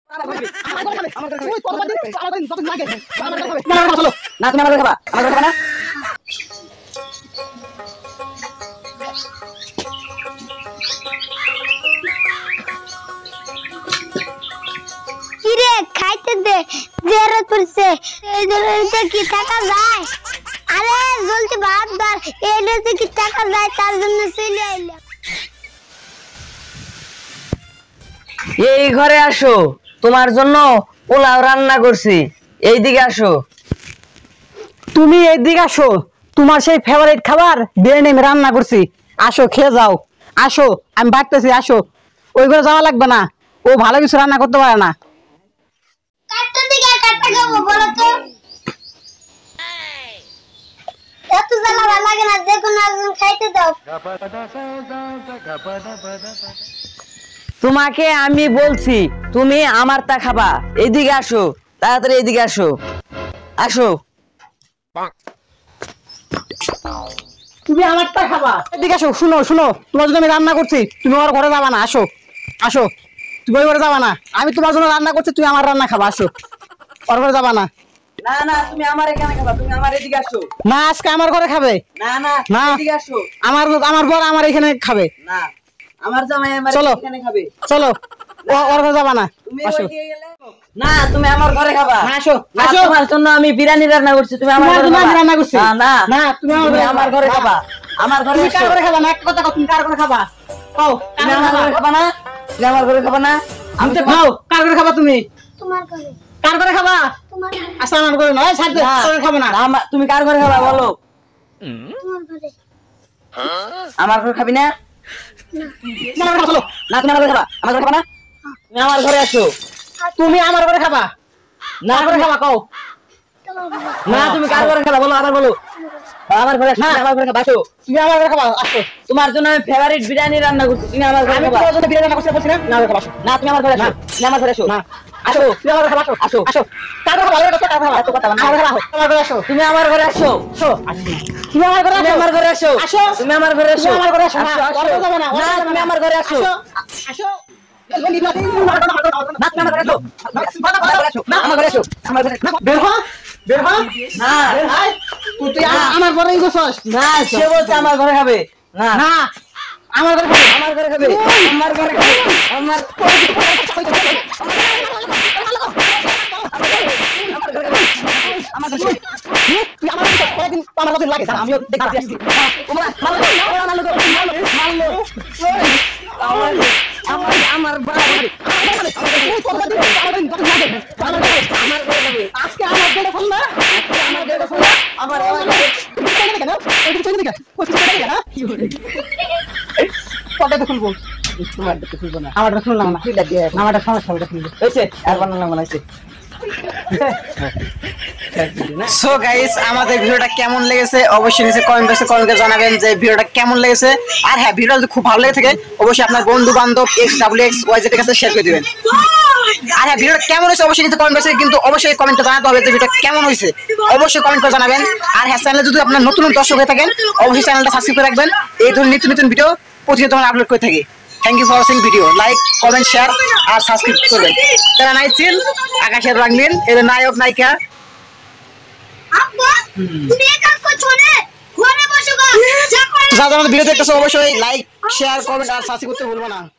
কিরে খাইতে দে জেরত পড়ছে এই জন্য কি টাকা যায় আরে জলদি ভাত দাও এইটাতে কি টাকা যায় তার জন্য চলে আইলাম এই ঘরে আসো তোমার জন্য পোলাও রান্না করছি এইদিকে আসো তুমি এইদিকে আসো তোমার সেই ফেভারিট খাবার বিরিয়ানি আমি রান্না করছি আসো খেয়ে যাও আসো আমি বাড়তেছি আসো ওই ঘরে যাওয়া লাগবে না ও ভালো কিছু রান্না করতে পারে না কাটতে দিকে কাটতে খাবো বলো তো এত জ্বালা ভালো লাগে না যে কোনো একজন খাইতে দাও তোমাকে আমি বলছি তুমি আমারটা খাবা এইদিকে আসো তাড়াতাড়ি এইদিকে আসো আসো তুমি আমারটা খাবা এদিকে আসো শুনো শুনো তোমার জন্য আমি রান্না করছি তুমি আমার ঘরে যাবা না আসো আসো তুমি ওই ঘরে যাবা না আমি তোমার জন্য রান্না করছি তুমি আমার রান্না খাবা আসো ওর ঘরে যাবা না না না তুমি আমার এখানে খাবা তুমি আমার এদিকে আসো না আজকে আমার ঘরে খাবে না না না এদিকে আসো আমার বর আমার এখানে খাবে না আমার জামাই আমার চলো। এখানে খাবে চলো ওর ঘরে যাবা না তুমি আসো ওইদিকে গেলে না তুমি আমার ঘরে খাবা না, আসো না, আসো তোমার জন্য আমি বিরিয়ানি রান্না করছি তুমি আমার তোমার ঘরে জন্য আমি খাবা রান্না করছি। না না না, তুমি আমার ঘরে আমার ঘরে খাবা। খাবা আমার ঘরে তুমি কার এসো। ঘরে খাবা না একটা কথা কও তুমি কার ঘরে খাবা কও তুমি আমার ঘরে খাবা না তুমি আমার ঘরে খাবা না আমি তো খাও কার ঘরে খাবা তুমি তোমার ঘরে কার ঘরে খাবা তোমার ঘরে আচ্ছা আমার ঘরে নয় ছাড় দে না, তোর ঘরে খাবো না না, তুমি কার ঘরে খাবা বলো তোমার ঘরে আমার ঘরে খাবি না আমার ঘরে চলো না তুমি আমার ঘরে খাবা আমার ঘরে খাবা না তুমি আমার ঘরে আসো তুমি আমার ঘরে খাবা না ঘরে খাবা কও তোমার ঘরে না তুমি কার ঘরে খাবা বলো আবার বলো আমার ঘরে আসো, না। তুমি আমার ঘরে খাবা আসো তুমি আমার ঘরে খাবা আসো তোমার জন্য আমি ফেভারিট বিরিয়ানি রান্না করছি তুমি আমার ঘরে আমি খাবা তোমার জন্য বিরিয়ানি রান্না করছি বলছি না না ঘরে খাবা আসো না তুমি আমার ঘরে আসো তুমি আমার ঘরে আসো না আসো তুমি আমার ঘরে খাবা আসো আসো। আসো কার ঘরে খাবা এত কথা খাবা এত কথা বলো না। আমার ঘরে আসো আমার ঘরে আসো তুমি আমার ঘরে আসো আসো তুমি আমার ঘরে তুমি আসো আমার ঘরে আসো আসো। তুমি আমার ঘরে আসো তুমি আমার ঘরে আসো না আসো, আসো। ওর ঘরে যাবে না ওর না ঘরে যাবে তুমি না। আমার ঘরে আসো আসো না তুমি আমার ঘরে আসো না আমার ঘরে আসো আমার ঘরে আসো বের হ বের হ না বের হয় তুই আমার ঘরে গেছস না সে বলছে আমার ঘরে খাবে না না আমার ঘরে খাবে আমার ঘরে খাবে আমার ঘরে খাবে আমার আমার ঘরে তুই আমার কাছে কয়েকদিন আমার কাছে লাগে দাঁড়া, আমিও দেখতে আসছি আমার আজকে আমার গেলে ফোন না আমার গেলে ফোন না আমার কটাতে খুলবো তোমারটা খুলবো না আমারটা শুনলাম না খুলে দিয়ে আমারটা সমস্যা ওটা খুলবো হয়েছে আর বানালাম মনে হয়েছে সো গাইস আমাদের ভিডিওটা কেমন লেগেছে অবশ্যই নিচে কমেন্ট বক্সে কমেন্ট করে জানাবেন যে ভিডিওটা কেমন লেগেছে আর হ্যাঁ ভিডিওটা যদি খুব ভালো লেগে থাকে অবশ্যই আপনার বন্ধু বান্ধব XWXYZ এর কাছে শেয়ার করে দিবেন আর হ্যাঁ ভিডিওটা কেমন হয়েছে অবশ্যই নিচে কমেন্ট বক্সে কিন্তু অবশ্যই কমেন্টে জানাতে হবে যে ভিডিওটা কেমন হয়েছে অবশ্যই কমেন্ট করে জানাবেন আর হ্যাঁ চ্যানেলে যদি আপনার নতুন দর্শক হয়ে থাকেন অবশ্যই চ্যানেলটা সাবস্ক্রাইব করে রাখবেন এই ধরনের নিত্য নতুন ভিডিও প্রতিনিয়ত আমরা আপলোড করে থাকি thank you for watching video like comment share আর সাবস্ক্রাইব করবেন তারা নাইছিল আকাশের রাঙলিন এর নায়ক নায়িকা আব্বা তুমি এই কাজ করছো না ঘরে বসে গো যা করে যারা আমাদের ভিডিও দেখতেছো অবশ্যই লাইক শেয়ার কমেন্ট আর সাবস্ক্রাইব করতে ভুলবো না